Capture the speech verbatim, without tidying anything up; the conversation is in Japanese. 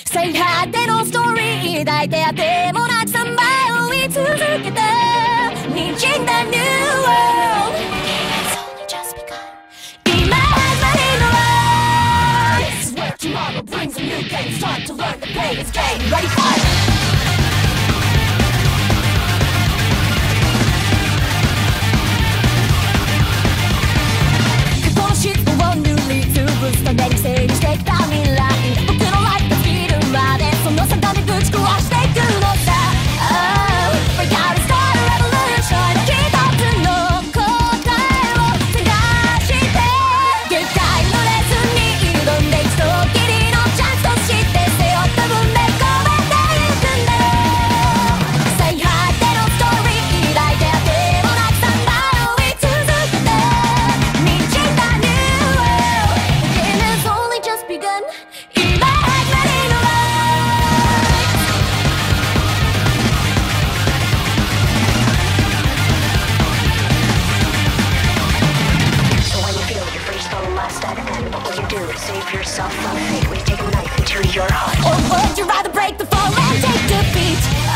最果てのストーリー抱いてあてもなくさんばい追い続けて滲んだ New World It's only just begun 今始まりの Life This is where tomorrow brings a new game It's time to learn the pain It's game Ready fight過去の失望を塗りつぶすために整理してきた未来僕のライフが尽きるまでその定めぶち壊していくのさ Oh, break out and start a revolution 一つの答えを探して限界のレースに挑んで一度きりのチャンスとして背負った分で込めていくんだよ最果てのストーリー抱いてあてもなくさんばい追い続けて滲んだ New World The game has only just begun 今始まりの So when you feel you've reached the last at end, what will you do to save yourself from fate? Will you take a knife into your heart? Or would you rather break the fall and take defeat?